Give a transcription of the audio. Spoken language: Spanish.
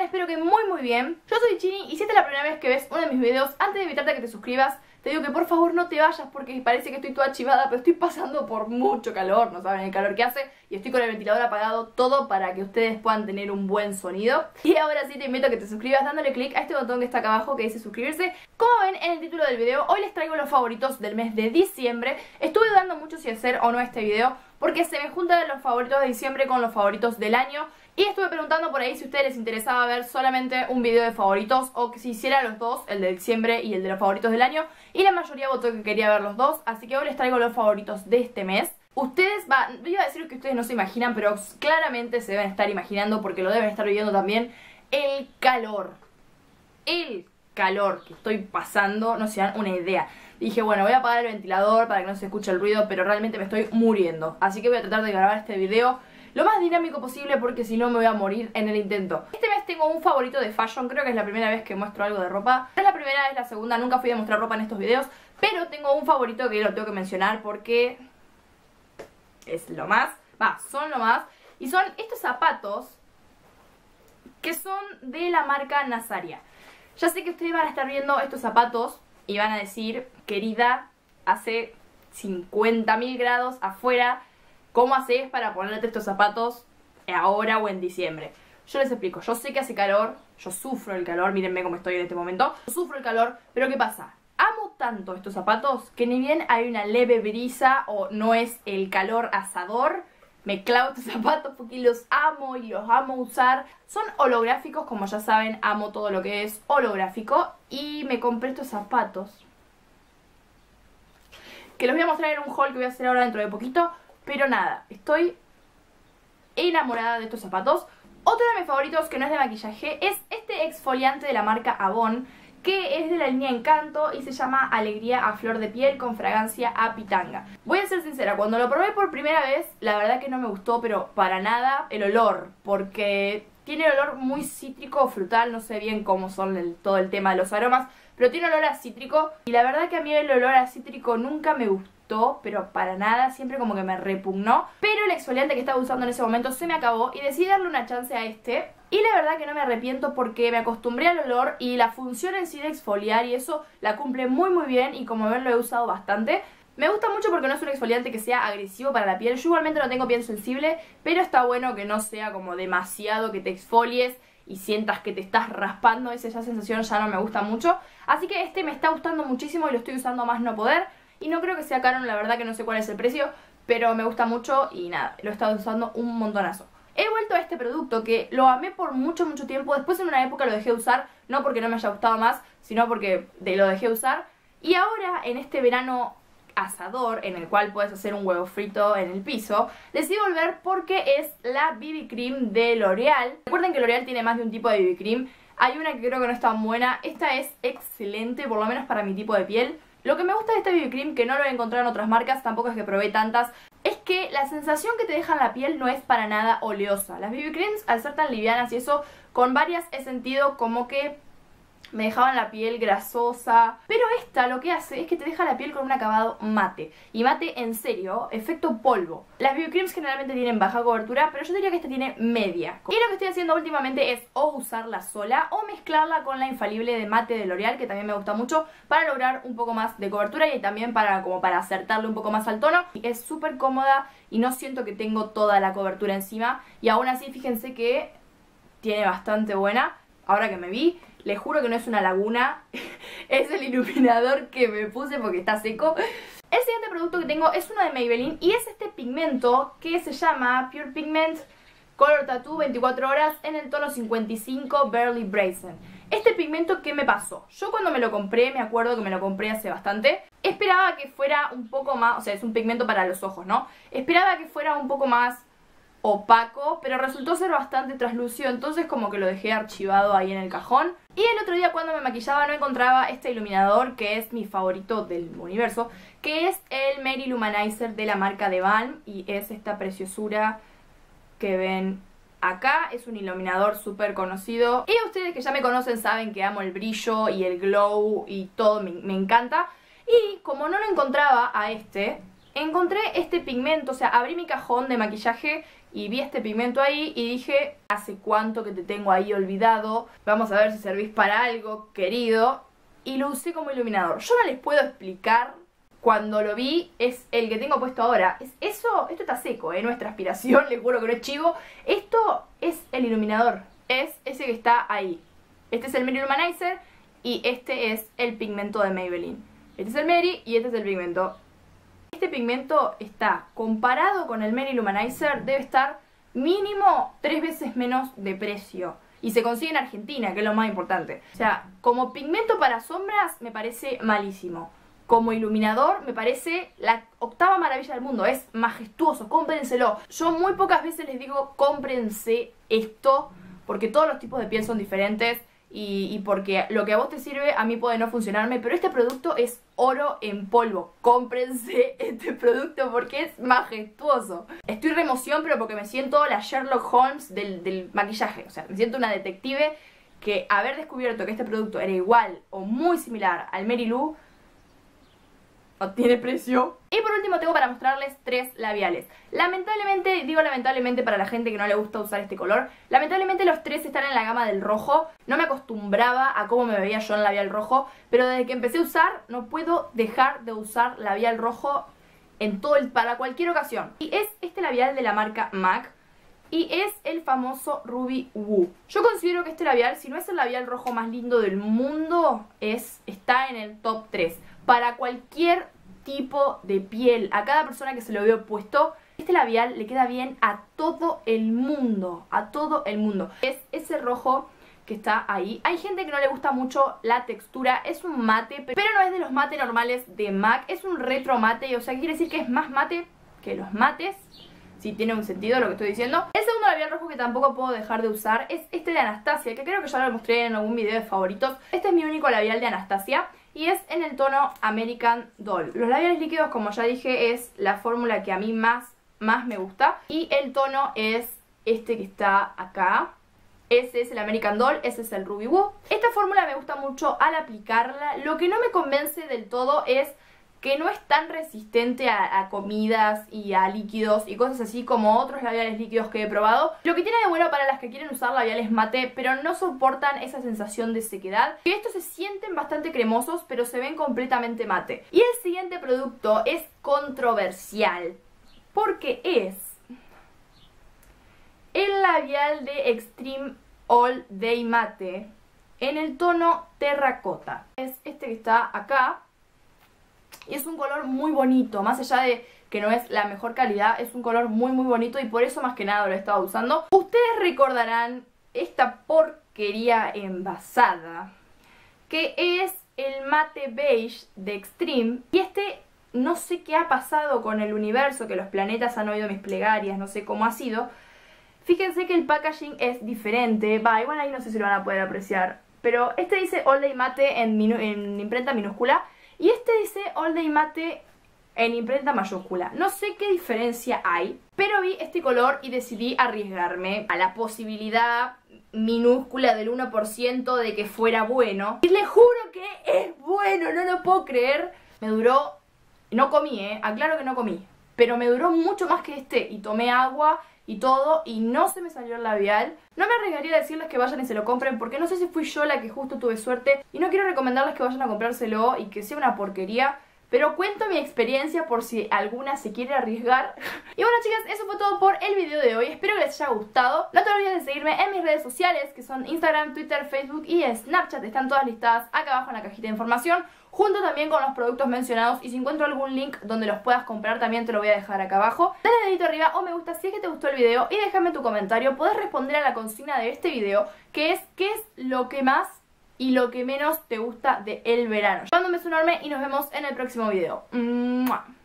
Espero que muy bien. Yo soy Chini y si esta es la primera vez que ves uno de mis videos, antes de invitarte a que te suscribas, te digo que por favor no te vayas porque parece que estoy toda chivada, pero estoy pasando por mucho calor, no saben el calor que hace, y estoy con el ventilador apagado, todo para que ustedes puedan tener un buen sonido. Y ahora sí te invito a que te suscribas dándole click a este botón que está acá abajo que dice suscribirse. Como ven en el título del video, hoy les traigo los favoritos del mes de diciembre. Estuve dudando mucho si hacer o no este video porque se me juntan los favoritos de diciembre con los favoritos del año. Y estuve preguntando por ahí si a ustedes les interesaba ver solamente un video de favoritos o que si hiciera los dos, el de diciembre y el de los favoritos del año. Y la mayoría votó que quería ver los dos, así que hoy les traigo los favoritos de este mes. Ustedes, iba a decir que ustedes no se imaginan, pero claramente se deben estar imaginando porque lo deben estar viviendo también. El calor. El calor que estoy pasando, no se dan una idea. Dije, bueno, voy a apagar el ventilador para que no se escuche el ruido, pero realmente me estoy muriendo. Así que voy a tratar de grabar este video lo más dinámico posible porque si no me voy a morir en el intento. Este mes tengo un favorito de fashion, creo que es la primera vez que muestro algo de ropa. No es la primera, es la segunda, nunca fui a mostrar ropa en estos videos, pero tengo un favorito que lo tengo que mencionar porque es lo más, son lo más. Y son estos zapatos que son de la marca Nazaria. Ya sé que ustedes van a estar viendo estos zapatos y van a decir, querida, hace 50.000 grados afuera, ¿cómo haces para ponerte estos zapatos ahora o en diciembre? Yo les explico, yo sé que hace calor, yo sufro el calor, mírenme cómo estoy en este momento. Yo sufro el calor, pero ¿qué pasa? Amo tanto estos zapatos que ni bien hay una leve brisa o no es el calor asador, me clavo estos zapatos porque los amo y los amo usar. Son holográficos, como ya saben, amo todo lo que es holográfico. Y me compré estos zapatos que los voy a mostrar en un haul que voy a hacer ahora dentro de poquito. Pero nada, estoy enamorada de estos zapatos. Otro de mis favoritos que no es de maquillaje es este exfoliante de la marca Avon, que es de la línea Encanto y se llama Alegría a Flor de Piel con fragancia a pitanga. Voy a ser sincera, cuando lo probé por primera vez, la verdad que no me gustó, pero para nada el olor, porque tiene olor muy cítrico, frutal, no sé bien cómo son todo el tema de los aromas, pero tiene olor a cítrico y la verdad que a mí el olor a cítrico nunca me gustó, pero para nada, siempre como que me repugnó. Pero el exfoliante que estaba usando en ese momento se me acabó y decidí darle una chance a este. Y la verdad que no me arrepiento porque me acostumbré al olor y la función en sí de exfoliar y eso la cumple muy bien y como ven lo he usado bastante. Me gusta mucho porque no es un exfoliante que sea agresivo para la piel. Yo igualmente no tengo piel sensible, pero está bueno que no sea como demasiado que te exfolies y sientas que te estás raspando. Esa sensación ya no me gusta mucho. Así que este me está gustando muchísimo y lo estoy usando a más no poder. Y no creo que sea caro, la verdad que no sé cuál es el precio, pero me gusta mucho y nada, lo he estado usando un montonazo. He vuelto a este producto que lo amé por mucho tiempo. Después en una época lo dejé de usar, no porque no me haya gustado más, sino porque lo dejé de usar. Y ahora en este verano asador, en el cual puedes hacer un huevo frito en el piso, decidí volver porque es la BB Cream de L'Oreal. Recuerden que L'Oreal tiene más de un tipo de BB Cream. Hay una que creo que no es tan buena, esta es excelente, por lo menos para mi tipo de piel. Lo que me gusta de este BB Cream, que no lo he encontrado en otras marcas, tampoco es que probé tantas, es que la sensación que te deja en la piel no es para nada oleosa. Las BB Creams, al ser tan livianas y eso, con varias he sentido como que me dejaban la piel grasosa. Pero esta lo que hace es que te deja la piel con un acabado mate. Y mate en serio, efecto polvo. Las BB Creams generalmente tienen baja cobertura, pero yo diría que esta tiene media. Y lo que estoy haciendo últimamente es o usarla sola o mezclarla con la infalible de mate de L'Oreal, que también me gusta mucho, para lograr un poco más de cobertura y también para acertarle un poco más al tono. Es súper cómoda y no siento que tengo toda la cobertura encima. Y aún así fíjense que tiene bastante buena. Ahora que me vi, les juro que no es una laguna, es el iluminador que me puse porque está seco. El siguiente producto que tengo es uno de Maybelline y es este pigmento que se llama Pure Pigment Color Tattoo 24 horas en el tono 55 Barely Brazen. Este pigmento, ¿qué me pasó? Yo cuando me lo compré, me acuerdo que me lo compré hace bastante, esperaba que fuera un poco más, o sea, es un pigmento para los ojos, ¿no? Esperaba que fuera un poco más opaco, pero resultó ser bastante translúcido, entonces como que lo dejé archivado ahí en el cajón. Y el otro día cuando me maquillaba no encontraba este iluminador que es mi favorito del universo, que es el Mary Luminizer de la marca de Balm, y es esta preciosura que ven acá. Es un iluminador súper conocido y ustedes que ya me conocen saben que amo el brillo y el glow y todo, me encanta. Y como no lo encontraba a este, encontré este pigmento, o sea, abrí mi cajón de maquillaje y vi este pigmento ahí y dije, ¿hace cuánto que te tengo ahí olvidado? Vamos a ver si servís para algo, querido. Y lo usé como iluminador. Yo no les puedo explicar, cuando lo vi, es el que tengo puesto ahora. Esto está seco, no es transpiración, les juro que no es chivo. Esto es el iluminador, es ese que está ahí. Este es el Mary Luminizer y este es el pigmento de Maybelline. Este es el Mary y este es el pigmento. Este pigmento está, comparado con el Mary Luminizer, debe estar mínimo 3 veces menos de precio. Y se consigue en Argentina, que es lo más importante. O sea, como pigmento para sombras me parece malísimo. Como iluminador me parece la octava maravilla del mundo. Es majestuoso, cómprenselo. Yo muy pocas veces les digo, cómprense esto, porque todos los tipos de piel son diferentes. Y porque lo que a vos te sirve, a mí puede no funcionarme. Pero este producto es oro en polvo. Cómprense este producto porque es majestuoso. Estoy re emoción, pero porque me siento la Sherlock Holmes del maquillaje. O sea, me siento una detective que haber descubierto que este producto era igual o muy similar al Mary Lou no tiene precio. Y por último tengo para mostrarles 3 labiales. Lamentablemente, digo lamentablemente para la gente que no le gusta usar este color, lamentablemente los 3 están en la gama del rojo. No me acostumbraba a cómo me veía yo en labial rojo, pero desde que empecé a usar no puedo dejar de usar labial rojo en para cualquier ocasión. Y es este labial de la marca MAC y es el famoso Ruby Woo. Yo considero que este labial, si no es el labial rojo más lindo del mundo, está en el top 3. Para cualquier tipo de piel, a cada persona que se lo veo puesto, este labial le queda bien a todo el mundo, a todo el mundo. Es ese rojo que está ahí. Hay gente que no le gusta mucho la textura, es un mate, pero no es de los mate normales de MAC, es un retro mate, o sea, quiere decir que es más mate que los mates, si tiene un sentido lo que estoy diciendo. El segundo labial rojo que tampoco puedo dejar de usar es este de Anastasia, que creo que ya lo mostré en algún video de favoritos. Este es mi único labial de Anastasia y es en el tono American Doll. Los labiales líquidos, como ya dije, es la fórmula que a mí más me gusta. Y el tono es este que está acá. Ese es el American Doll, ese es el Ruby Woo. Esta fórmula me gusta mucho al aplicarla. Lo que no me convence del todo es que no es tan resistente a comidas y a líquidos y cosas así como otros labiales líquidos que he probado. Lo que tiene de bueno para las que quieren usar labiales mate pero no soportan esa sensación de sequedad, que estos se sienten bastante cremosos pero se ven completamente mate. Y el siguiente producto es controversial porque es el labial de Extreme All Day Matte en el tono terracota. Es este que está acá. Y es un color muy bonito, más allá de que no es la mejor calidad, es un color muy bonito y por eso más que nada lo he estado usando. Ustedes recordarán esta porquería envasada, que es el Mate Beige de Extreme. Y no sé qué ha pasado con el universo, que los planetas han oído mis plegarias, no sé cómo ha sido. Fíjense que el packaging es diferente, igual ahí no sé si lo van a poder apreciar. Pero este dice All Day Matte en imprenta minúscula. Y este dice All Day Matte en imprenta mayúscula. No sé qué diferencia hay, pero vi este color y decidí arriesgarme a la posibilidad minúscula del 1% de que fuera bueno. Y les juro que es bueno, no lo puedo creer. Me duró, no comí, aclaro que no comí, pero me duró mucho más que este y tomé agua y todo y no se me salió el labial. No me arriesgaría a decirles que vayan y se lo compren porque no sé si fui yo la que justo tuve suerte y no quiero recomendarles que vayan a comprárselo y que sea una porquería, pero cuento mi experiencia por si alguna se quiere arriesgar. Y bueno, chicas, eso fue todo por el video de hoy. Espero que les haya gustado. No te olvides de seguirme en mis redes sociales, que son Instagram, Twitter, Facebook y Snapchat. Están todas listadas acá abajo en la cajita de información, junto también con los productos mencionados. Y si encuentro algún link donde los puedas comprar, también te lo voy a dejar acá abajo. Dale dedito arriba o me gusta si es que te gustó el video y déjame tu comentario. Podés responder a la consigna de este video, que es ¿qué es lo que más y lo que menos te gusta del verano? Yo mando un beso enorme y nos vemos en el próximo video. ¡Mua!